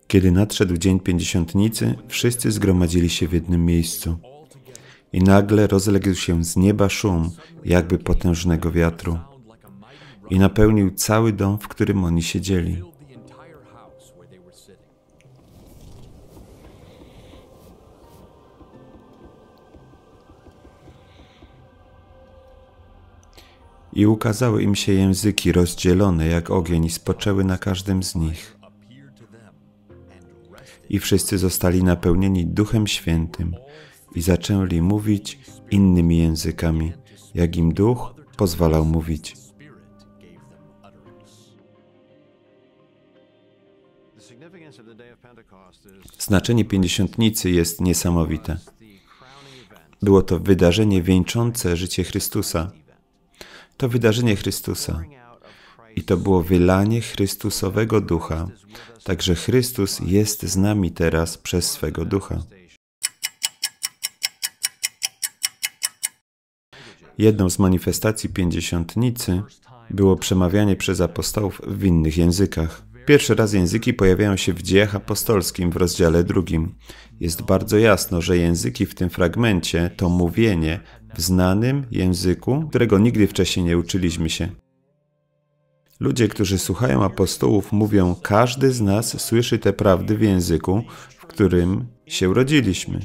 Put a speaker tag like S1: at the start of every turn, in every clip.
S1: Kiedy nadszedł dzień pięćdziesiątnicy, wszyscy zgromadzili się w jednym miejscu. I nagle rozległ się z nieba szum, jakby potężnego wiatru. I napełnił cały dom, w którym oni siedzieli. I ukazały im się języki rozdzielone jak ogień i spoczęły na każdym z nich. I wszyscy zostali napełnieni Duchem Świętym i zaczęli mówić innymi językami, jak im Duch pozwalał mówić. Znaczenie pięćdziesiątnicy jest niesamowite. Było to wydarzenie wieńczące życie Chrystusa. To wydarzenie Chrystusa. I to było wylanie Chrystusowego Ducha. Także Chrystus jest z nami teraz przez swego Ducha. Jedną z manifestacji pięćdziesiątnicy było przemawianie przez apostołów w innych językach. Pierwszy raz języki pojawiają się w Dziejach Apostolskim w rozdziale 2. Jest bardzo jasno, że języki w tym fragmencie to mówienie w znanym języku, którego nigdy wcześniej nie uczyliśmy się. Ludzie, którzy słuchają apostołów, mówią, każdy z nas słyszy te prawdy w języku, w którym się urodziliśmy.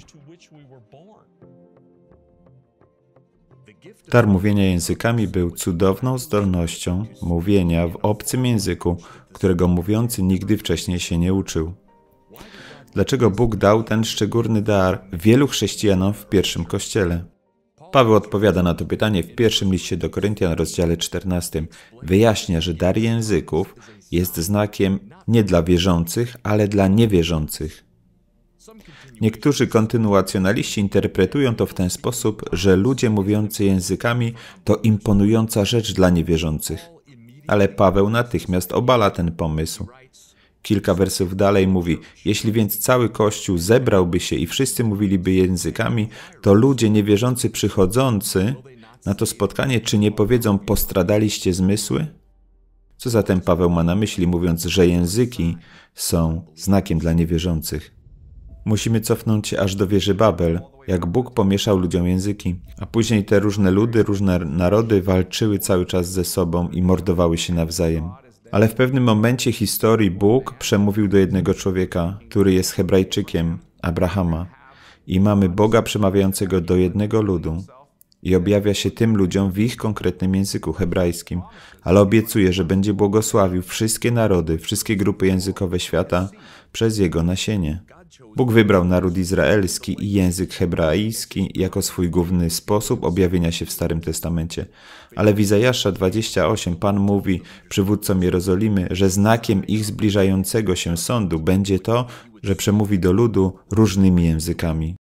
S1: Dar mówienia językami był cudowną zdolnością mówienia w obcym języku, którego mówiący nigdy wcześniej się nie uczył. Dlaczego Bóg dał ten szczególny dar wielu chrześcijanom w pierwszym Kościele? Paweł odpowiada na to pytanie w pierwszym liście do Koryntian, rozdziale 14. Wyjaśnia, że dar języków jest znakiem nie dla wierzących, ale dla niewierzących. Niektórzy kontynuacjonaliści interpretują to w ten sposób, że ludzie mówiący językami to imponująca rzecz dla niewierzących. Ale Paweł natychmiast obala ten pomysł. Kilka wersów dalej mówi, jeśli więc cały Kościół zebrałby się i wszyscy mówiliby językami, to ludzie niewierzący przychodzący na to spotkanie, czy nie powiedzą, postradaliście zmysły? Co zatem Paweł ma na myśli, mówiąc, że języki są znakiem dla niewierzących? Musimy cofnąć się aż do wieży Babel, jak Bóg pomieszał ludziom języki, a później te różne ludy, różne narody walczyły cały czas ze sobą i mordowały się nawzajem. Ale w pewnym momencie historii Bóg przemówił do jednego człowieka, który jest Hebrajczykiem, Abrahama. I mamy Boga przemawiającego do jednego ludu i objawia się tym ludziom w ich konkretnym języku hebrajskim, ale obiecuje, że będzie błogosławił wszystkie narody, wszystkie grupy językowe świata przez jego nasienie. Bóg wybrał naród izraelski i język hebrajski jako swój główny sposób objawienia się w Starym Testamencie. Ale w Izajasza 28 Pan mówi przywódcom Jerozolimy, że znakiem ich zbliżającego się sądu będzie to, że przemówi do ludu różnymi językami.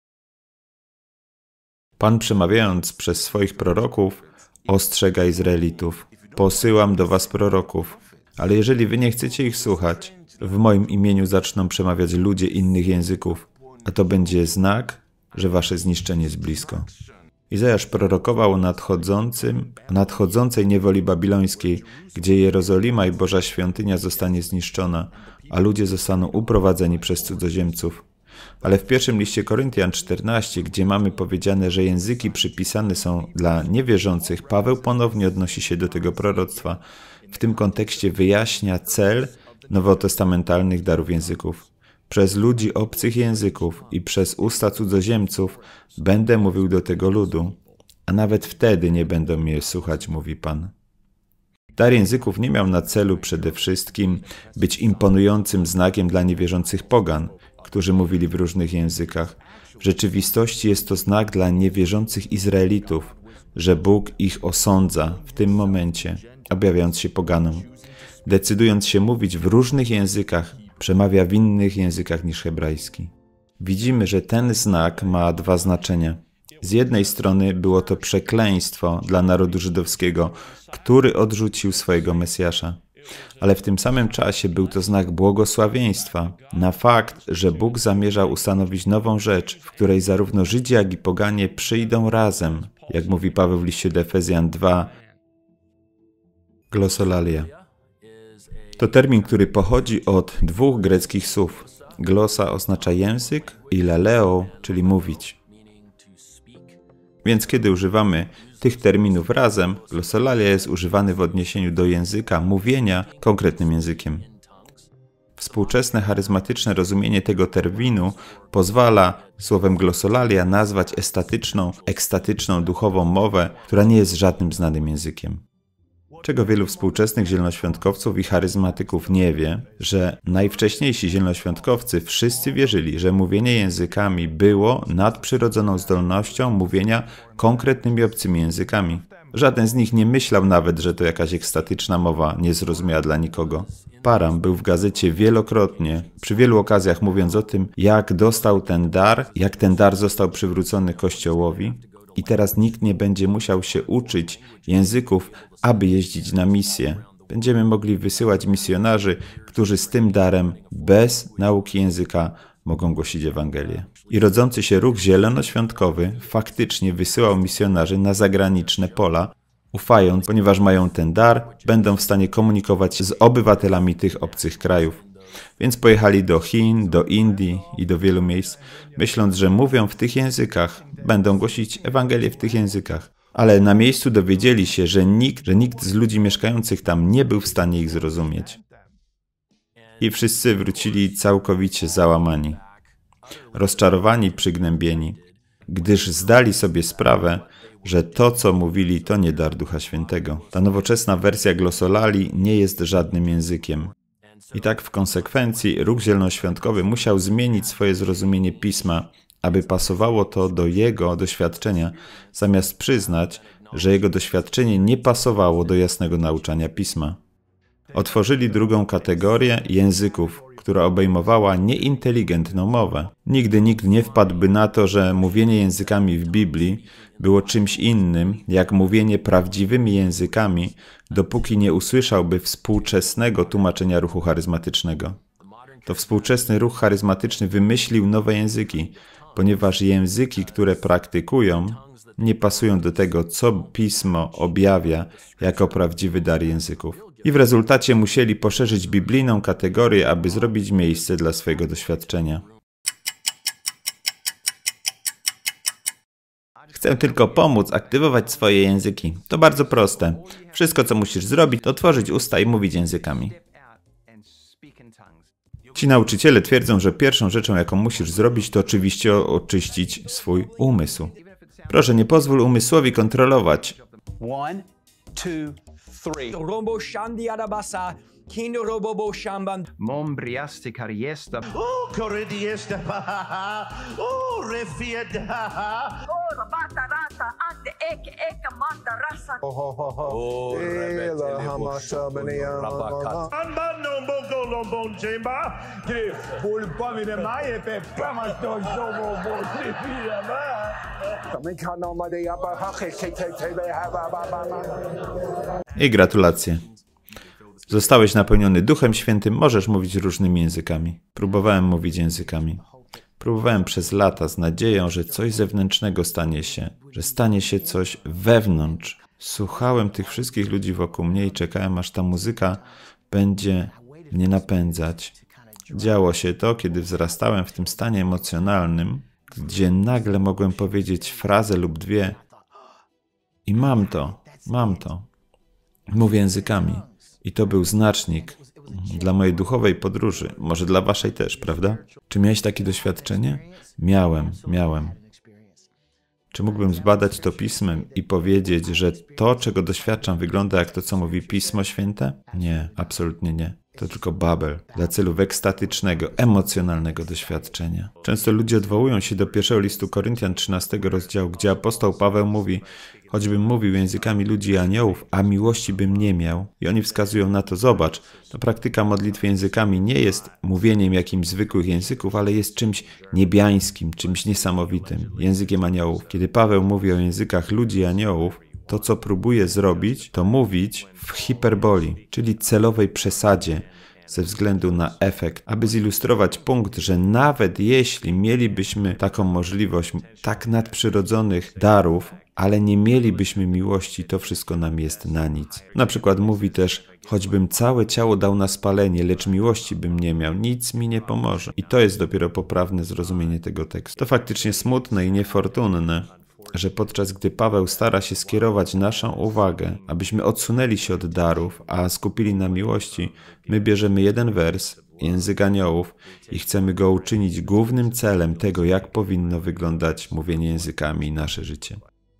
S1: Pan, przemawiając przez swoich proroków, ostrzega Izraelitów. Posyłam do was proroków, ale jeżeli wy nie chcecie ich słuchać, w moim imieniu zaczną przemawiać ludzie innych języków, a to będzie znak, że wasze zniszczenie jest blisko. Izajasz prorokował o nadchodzącej niewoli babilońskiej, gdzie Jerozolima i Boża Świątynia zostanie zniszczona, a ludzie zostaną uprowadzeni przez cudzoziemców. Ale w pierwszym liście Koryntian 14, gdzie mamy powiedziane, że języki przypisane są dla niewierzących, Paweł ponownie odnosi się do tego proroctwa. W tym kontekście wyjaśnia cel nowotestamentalnych darów języków. Przez ludzi obcych języków i przez usta cudzoziemców będę mówił do tego ludu, a nawet wtedy nie będą mnie słuchać, mówi Pan. Dar języków nie miał na celu przede wszystkim być imponującym znakiem dla niewierzących pogan, którzy mówili w różnych językach. W rzeczywistości jest to znak dla niewierzących Izraelitów, że Bóg ich osądza w tym momencie, objawiając się poganom. Decydując się mówić w różnych językach, przemawia w innych językach niż hebrajski. Widzimy, że ten znak ma dwa znaczenia. Z jednej strony było to przekleństwo dla narodu żydowskiego, który odrzucił swojego Mesjasza. Ale w tym samym czasie był to znak błogosławieństwa na fakt, że Bóg zamierzał ustanowić nową rzecz, w której zarówno Żydzi, jak i poganie przyjdą razem, jak mówi Paweł w liście do Efezjan 2, glosolalia. To termin, który pochodzi od dwóch greckich słów. Glosa oznacza język i laleo, czyli mówić. Więc kiedy używamy tych terminów razem, glosolalia jest używany w odniesieniu do języka, mówienia konkretnym językiem. Współczesne charyzmatyczne rozumienie tego terminu pozwala słowem glosolalia nazwać estatyczną, ekstatyczną, duchową mowę, która nie jest żadnym znanym językiem. Czego wielu współczesnych zielonoświątkowców i charyzmatyków nie wie, że najwcześniejsi zielonoświątkowcy wszyscy wierzyli, że mówienie językami było nadprzyrodzoną zdolnością mówienia konkretnymi obcymi językami. Żaden z nich nie myślał nawet, że to jakaś ekstatyczna mowa niezrozumiała dla nikogo. Parham był w gazecie wielokrotnie, przy wielu okazjach mówiąc o tym, jak dostał ten dar, jak ten dar został przywrócony Kościołowi. I teraz nikt nie będzie musiał się uczyć języków, aby jeździć na misję. Będziemy mogli wysyłać misjonarzy, którzy z tym darem, bez nauki języka, mogą głosić Ewangelię. I rodzący się ruch zielonoświątkowy faktycznie wysyłał misjonarzy na zagraniczne pola, ufając, ponieważ mają ten dar, będą w stanie komunikować się z obywatelami tych obcych krajów. Więc pojechali do Chin, do Indii i do wielu miejsc, myśląc, że mówią w tych językach, będą głosić Ewangelię w tych językach. Ale na miejscu dowiedzieli się, że nikt z ludzi mieszkających tam nie był w stanie ich zrozumieć. I wszyscy wrócili całkowicie załamani, rozczarowani, przygnębieni, gdyż zdali sobie sprawę, że to, co mówili, to nie dar Ducha Świętego. Ta nowoczesna wersja glosolali nie jest żadnym językiem. I tak w konsekwencji ruch zielonoświątkowy musiał zmienić swoje zrozumienie Pisma, aby pasowało to do jego doświadczenia, zamiast przyznać, że jego doświadczenie nie pasowało do jasnego nauczania Pisma. Otworzyli drugą kategorię języków, która obejmowała nieinteligentną mowę. Nigdy nikt nie wpadłby na to, że mówienie językami w Biblii było czymś innym, jak mówienie prawdziwymi językami, dopóki nie usłyszałby współczesnego tłumaczenia ruchu charyzmatycznego. To współczesny ruch charyzmatyczny wymyślił nowe języki, ponieważ języki, które praktykują, nie pasują do tego, co Pismo objawia jako prawdziwy dar języków. I w rezultacie musieli poszerzyć biblijną kategorię, aby zrobić miejsce dla swojego doświadczenia. Chcę tylko pomóc aktywować swoje języki. To bardzo proste. Wszystko, co musisz zrobić, to otworzyć usta i mówić językami. Ci nauczyciele twierdzą, że pierwszą rzeczą, jaką musisz zrobić, to oczywiście oczyścić swój umysł. Proszę, nie pozwól umysłowi kontrolować.
S2: 1, 2, 3. Rombo shandi adabasa. Kindo robobo shamban.
S3: Mombriaste cariesta.
S4: Corridiesta. Refieda.
S5: Batarata ante eke mandarasa.
S2: Oh,
S4: Amba no bogo lombon chemba.
S2: pulpamine mai pe pamato jobo botrifia ba.
S1: I gratulacje. Zostałeś napełniony Duchem Świętym, możesz mówić różnymi językami. Próbowałem mówić językami. Próbowałem przez lata z nadzieją, że coś zewnętrznego stanie się, że stanie się coś wewnątrz. Słuchałem tych wszystkich ludzi wokół mnie i czekałem, aż ta muzyka będzie mnie napędzać. Działo się to, kiedy wzrastałem w tym stanie emocjonalnym, gdzie nagle mogłem powiedzieć frazę lub dwie i mam to. Mówię językami. I to był znacznik dla mojej duchowej podróży. Może dla waszej też, prawda? Czy miałeś takie doświadczenie? Miałem. Czy mógłbym zbadać to Pismem i powiedzieć, że to, czego doświadczam, wygląda jak to, co mówi Pismo Święte? Nie, absolutnie nie. To tylko babel dla celów ekstatycznego, emocjonalnego doświadczenia. Często ludzie odwołują się do pierwszego listu Koryntian 13 rozdziału, gdzie apostoł Paweł mówi: choćbym mówił językami ludzi i aniołów, a miłości bym nie miał. I oni wskazują na to: zobacz, to praktyka modlitwy językami nie jest mówieniem jakimś zwykłych języków, ale jest czymś niebiańskim, czymś niesamowitym, językiem aniołów. Kiedy Paweł mówi o językach ludzi i aniołów, to, co próbuje zrobić, to mówić w hiperboli, czyli celowej przesadzie, ze względu na efekt, aby zilustrować punkt, że nawet jeśli mielibyśmy taką możliwość tak nadprzyrodzonych darów, ale nie mielibyśmy miłości, to wszystko nam jest na nic. Na przykład mówi też, choćbym całe ciało dał na spalenie, lecz miłości bym nie miał, nic mi nie pomoże. I to jest dopiero poprawne zrozumienie tego tekstu. To faktycznie smutne i niefortunne, że podczas gdy Paweł stara się skierować naszą uwagę, abyśmy odsunęli się od darów, a skupili na miłości, my bierzemy jeden wers, język aniołów, i chcemy go uczynić głównym celem tego, jak powinno wyglądać mówienie językami i nasze życie.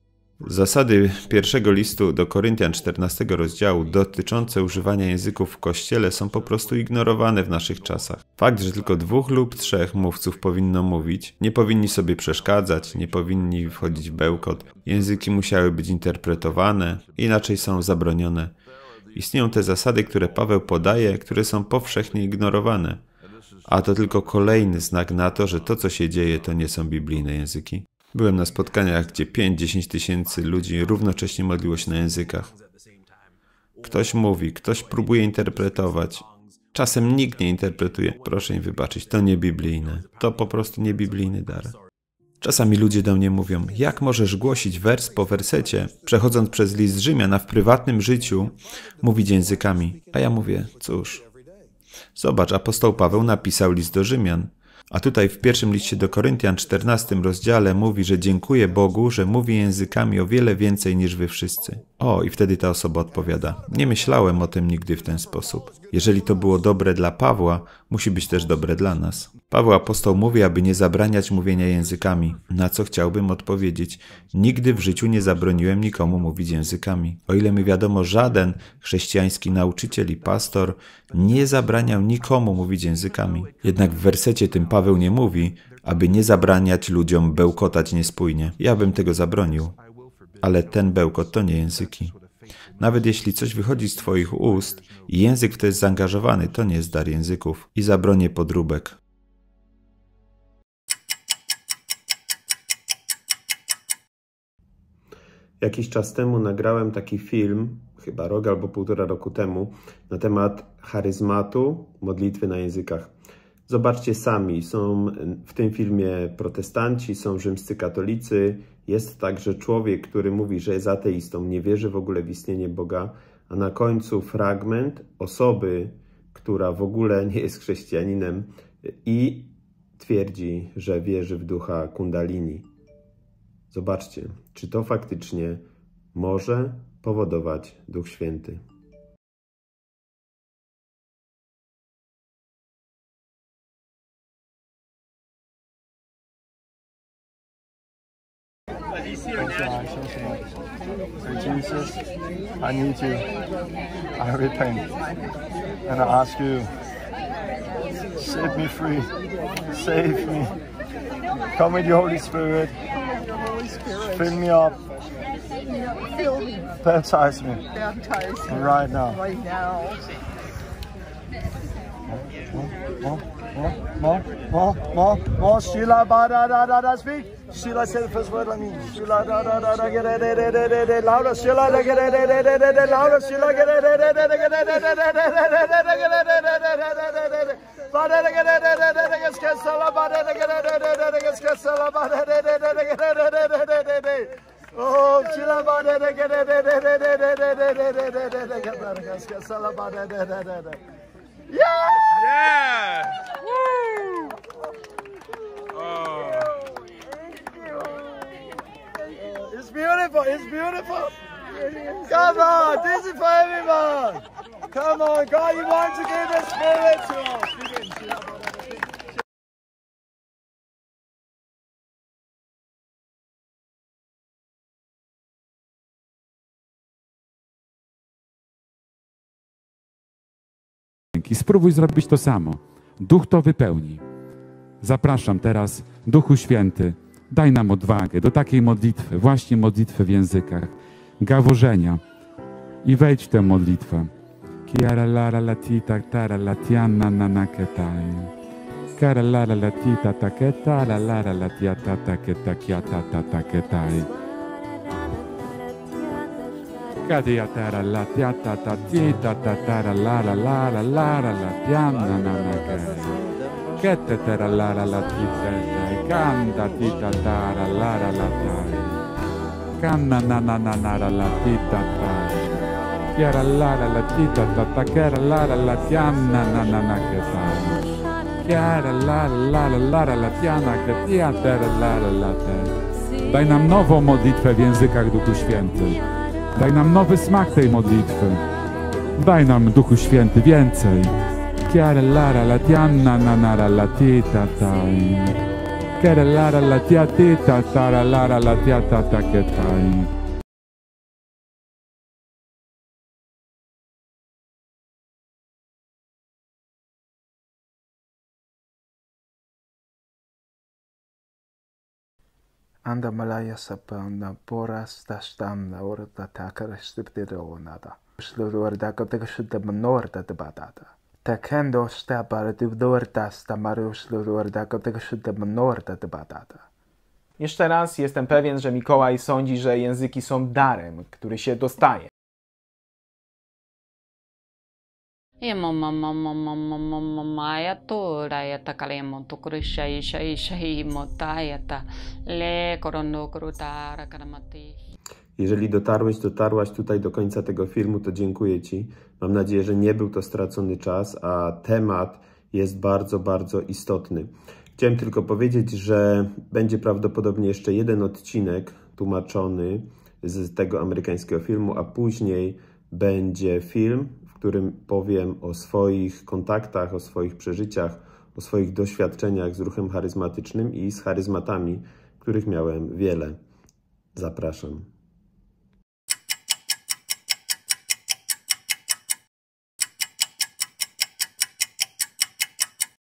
S1: Zasady pierwszego listu do Koryntian 14 rozdziału dotyczące używania języków w Kościele są po prostu ignorowane w naszych czasach. Fakt, że tylko 2 lub 3 mówców powinno mówić, nie powinni sobie przeszkadzać, nie powinni wchodzić w bełkot. Języki musiały być interpretowane, inaczej są zabronione. Istnieją te zasady, które Paweł podaje, które są powszechnie ignorowane. A to tylko kolejny znak na to, że to, co się dzieje, to nie są biblijne języki. Byłem na spotkaniach, gdzie 5-10 tysięcy ludzi równocześnie modliło się na językach. Ktoś mówi, ktoś próbuje interpretować. Czasem nikt nie interpretuje. Proszę mi wybaczyć, to nie biblijne. To po prostu nie biblijny dar. Czasami ludzie do mnie mówią, jak możesz głosić wers po wersecie, przechodząc przez list Rzymian, a w prywatnym życiu mówić językami. A ja mówię, cóż, zobacz, apostoł Paweł napisał list do Rzymian. A tutaj w pierwszym liście do Koryntian, 14 rozdziale mówi, że dziękuję Bogu, że mówi językami o wiele więcej niż wy wszyscy. O, i wtedy ta osoba odpowiada, nie myślałem o tym nigdy w ten sposób. Jeżeli to było dobre dla Pawła, musi być też dobre dla nas. Paweł apostoł mówi, aby nie zabraniać mówienia językami, na co chciałbym odpowiedzieć, nigdy w życiu nie zabroniłem nikomu mówić językami. O ile mi wiadomo, żaden chrześcijański nauczyciel i pastor nie zabraniał nikomu mówić językami. Jednak w wersecie tym Paweł nie mówi, aby nie zabraniać ludziom bełkotać niespójnie. Ja bym tego zabronił. Ale ten bełkot to nie języki. Nawet jeśli coś wychodzi z twoich ust i język w to jest zaangażowany, to nie jest dar języków. I zabronię podróbek.
S6: Jakiś czas temu nagrałem taki film, chyba rok albo 1,5 roku temu, na temat charyzmatu modlitwy na językach. Zobaczcie sami, są w tym filmie protestanci, są rzymscy katolicy, jest także człowiek, który mówi, że jest ateistą, nie wierzy w ogóle w istnienie Boga, a na końcu fragment osoby, która w ogóle nie jest chrześcijaninem i twierdzi, że wierzy w ducha Kundalini. Zobaczcie, czy to faktycznie może powodować Duch Święty.
S7: Jesus, I need you. I repent. And I ask you, set me free. Save me. Come with your Holy Spirit. Fill me up. Baptize me. Right now. More. Sheila, da, speak. Sheila said the first word on me. Sheila, da, get it, louder. Sheila, get it, louder. Sheila, get it, oh, Sheila, yeah! Woo! Oh. It's beautiful. Come on, this is for everyone. Come on, God, you want to give the Spirit to us.
S8: I spróbuj zrobić to samo. Duch to wypełni. Zapraszam teraz, Duchu Święty, daj nam odwagę do takiej modlitwy, właśnie modlitwy w językach, gaworzenia. I wejdź w tę modlitwę. Kiara lara latita tara latiana nanaketai. Kara lara latita taketa la lara latiata taketa kiata taketai. Kadia tara la tiata ta tita ta tara la la la la la la la tiana na na ke. Kete tara la la la tita kanda tita tara la la la tai. Kanna na na na na la tita tai. Chiara la la tita ta kera la la tiana na na na ke tai. Chiara la la la la tiana ke tia tara la la te. Daj nam nową modlitwę w językach, Duchu Święty. Daj nam nowy smak tej modlitwy. Daj nam, Duchu Święty, więcej. Chiara lara la tianna nanara la tita tai. Chiara lara la tia tita tara lara la tia tata ke tai.
S9: Anda malaya sapanda poras tastamna orta takara stiptironada. Slurda koteka shutta manorta te batata. Takendo stapara tu dorta stamaru slurda koteka shutta manorta te batata.
S10: Jeszcze raz jestem pewien, że Mikołaj sądzi, że języki są darem, który się dostaje.
S6: Jeżeli dotarłaś tutaj do końca tego filmu, to dziękuję Ci. Mam nadzieję, że nie był to stracony czas, a temat jest bardzo, bardzo istotny. Chciałem tylko powiedzieć, że będzie prawdopodobnie jeszcze jeden odcinek tłumaczony z tego amerykańskiego filmu, a później będzie film, w którym powiem o swoich kontaktach, o swoich przeżyciach, o swoich doświadczeniach z ruchem charyzmatycznym i z charyzmatami, których miałem wiele. Zapraszam.